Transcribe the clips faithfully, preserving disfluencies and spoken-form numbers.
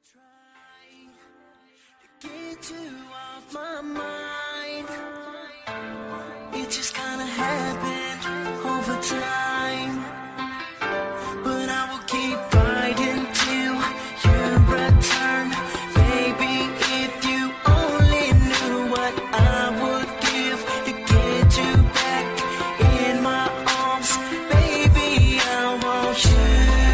Get you off my mind. It just kinda happened over time, but I will keep fighting till you return. Baby, if you only knew what I would give to get you back in my arms. Baby, I want you.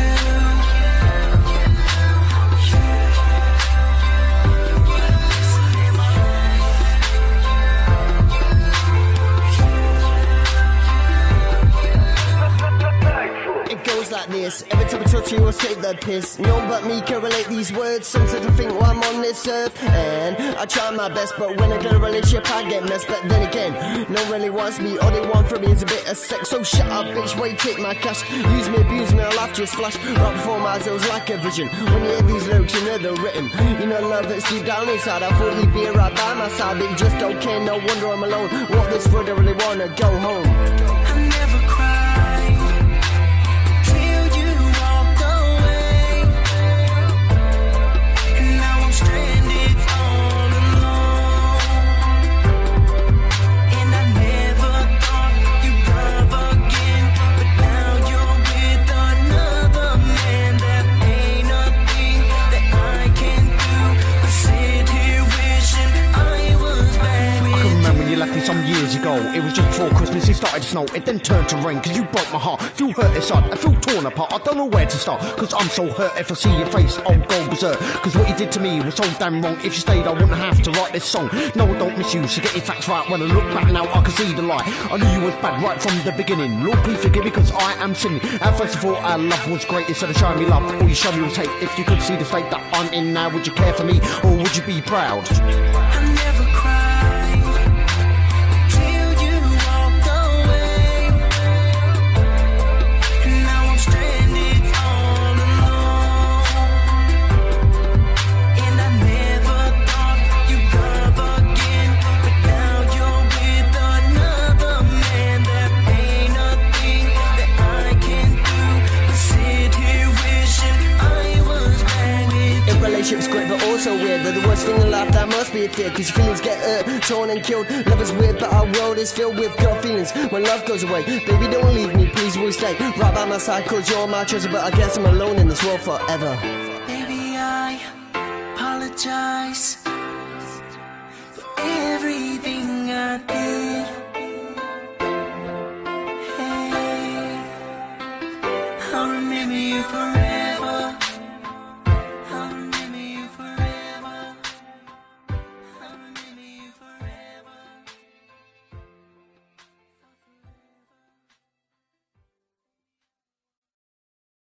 Like this, every time I touch you, I take the piss. No one but me can relate these words. Sometimes I think while I'm on this earth, and I try my best, but when I get a relationship, I get messed. But then again, no one really wants me. All they want from me is a bit of sex. So shut up, bitch, wait, take my cash. Use me, abuse me, I'll laugh, just flash. Right before my eyes, it was like a vision. When you hear these lyrics, you know they're written. You know love that's deep down inside. I thought you'd be right by my side, but you just don't care. No wonder I'm alone. What this for? I really wanna go home. I never cried. Some years ago, it was just before Christmas, it started to snow, it then turned to rain, cause you broke my heart. Feel hurt inside, I feel torn apart, I don't know where to start, cause I'm so hurt. If I see your face, I'll go berserk, cause what you did to me was so damn wrong. If you stayed, I wouldn't have to write this song. No, I don't miss you, so get your facts right. When I look back now, I can see the light. I knew you was bad right from the beginning. Lord, please forgive me, cause I am sinning. At first of all, our love was great. Instead of showing me love, all you showed me was hate. If you could see the state that I'm in now, would you care for me, or would you be proud? I never cried. Relationship's great but also weird. They're the worst thing in life, that must be a fear. Cause your feelings get hurt, torn and killed. Love is weird but our world is filled with girl feelings. When love goes away, baby don't leave me, please will stay right by my side, cause you're my treasure. But I guess I'm alone in this world forever. Baby, I apologize for everything I did. Hey, I remember you for